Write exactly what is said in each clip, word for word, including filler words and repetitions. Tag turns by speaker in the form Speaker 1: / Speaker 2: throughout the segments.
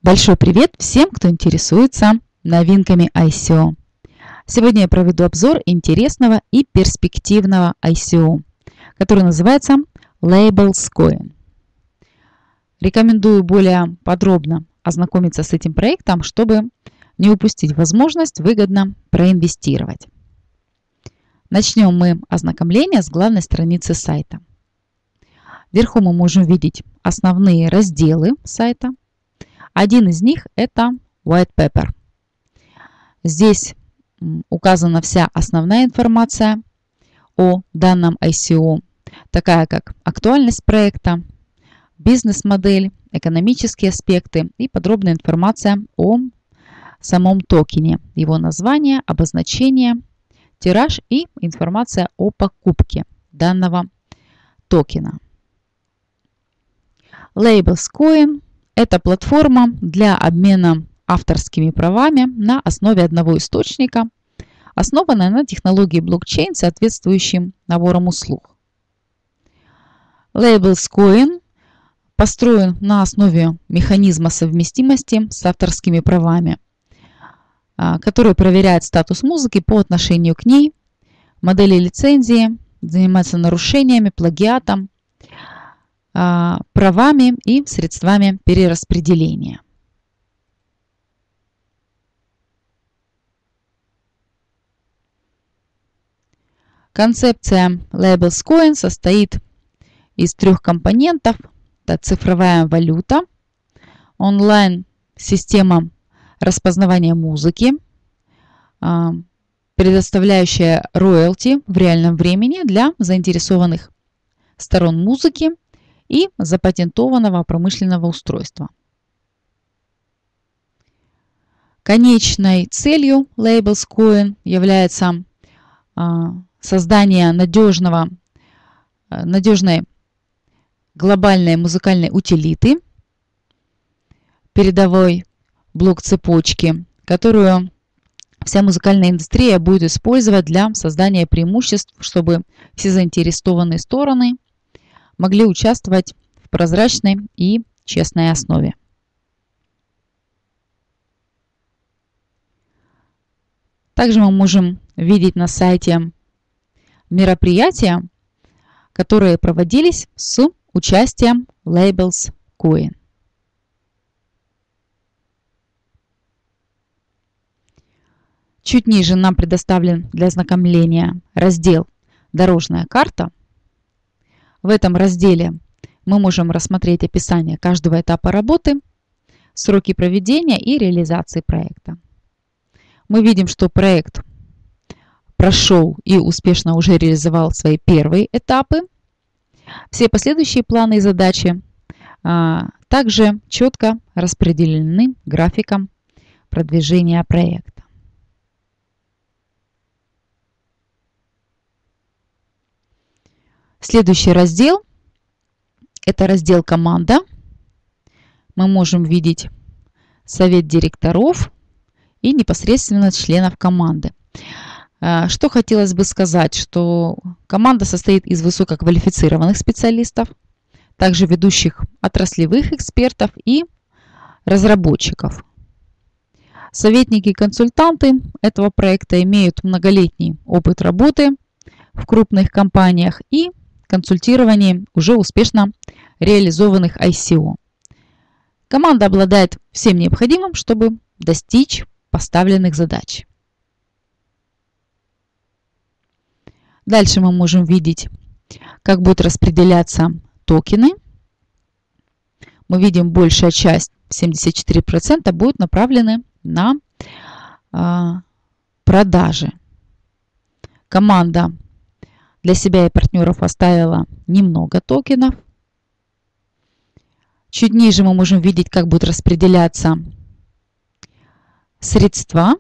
Speaker 1: Большой привет всем, кто интересуется новинками ай си о. Сегодня я проведу обзор интересного и перспективного ай си о, который называется LabelsCoin. Рекомендую более подробно ознакомиться с этим проектом, чтобы не упустить возможность выгодно проинвестировать. Начнем мы ознакомление с главной страницы сайта. Вверху мы можем видеть основные разделы сайта. Один из них – это White Paper. Здесь указана вся основная информация о данном ай си о, такая как актуальность проекта, бизнес-модель, экономические аспекты и подробная информация о самом токене, его название, обозначение, тираж и информация о покупке данного токена. LabelsCoin – это платформа для обмена авторскими правами на основе одного источника, основанная на технологии блокчейн с соответствующим набором услуг. LabelsCoin построен на основе механизма совместимости с авторскими правами, который проверяет статус музыки по отношению к ней, модели лицензии, занимается нарушениями, плагиатом, правами и средствами перераспределения. Концепция LabelsCoin состоит из трех компонентов. Это цифровая валюта, онлайн-система распознавания музыки, предоставляющая роялти в реальном времени для заинтересованных сторон музыки и запатентованного промышленного устройства. Конечной целью LabelsCoin является создание надежного, надежной глобальной музыкальной утилиты, передовой блок цепочки, которую вся музыкальная индустрия будет использовать для создания преимуществ, чтобы все заинтересованные стороны могли участвовать в прозрачной и честной основе. Также мы можем видеть на сайте мероприятия, которые проводились с участием LabelsCoin. Чуть ниже нам предоставлен для ознакомления раздел «Дорожная карта». В этом разделе мы можем рассмотреть описание каждого этапа работы, сроки проведения и реализации проекта. Мы видим, что проект прошел и успешно уже реализовал свои первые этапы. Все последующие планы и задачи а, также четко распределены графиком продвижения проекта. Следующий раздел – это раздел «Команда». Мы можем видеть совет директоров и непосредственно членов команды. Что хотелось бы сказать, что команда состоит из высококвалифицированных специалистов, также ведущих отраслевых экспертов и разработчиков. Советники и консультанты этого проекта имеют многолетний опыт работы в крупных компаниях и консультировании уже успешно реализованных ай си о. Команда обладает всем необходимым, чтобы достичь поставленных задач. Дальше мы можем видеть, как будут распределяться токены. Мы видим, большая часть, семьдесят четыре процента, будет направлены на э, продажи. Команда для себя и партнеров оставила немного токенов. Чуть ниже мы можем видеть, как будут распределяться средства.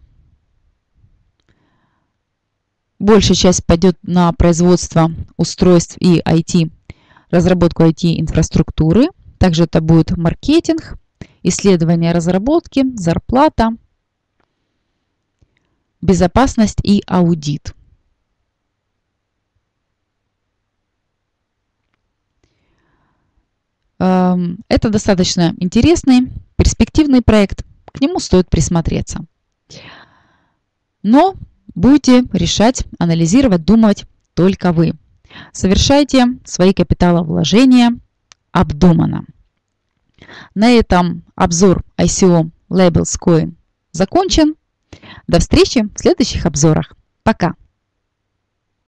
Speaker 1: Большая часть пойдет на производство устройств и ай ти, разработку ай ти-инфраструктуры. Также это будет маркетинг, исследование разработки, зарплата, безопасность и аудит. Это достаточно интересный, перспективный проект, к нему стоит присмотреться. Но будете решать, анализировать, думать только вы. Совершайте свои капиталовложения обдуманно. На этом обзор ай си о Labels Coin закончен. До встречи в следующих обзорах. Пока!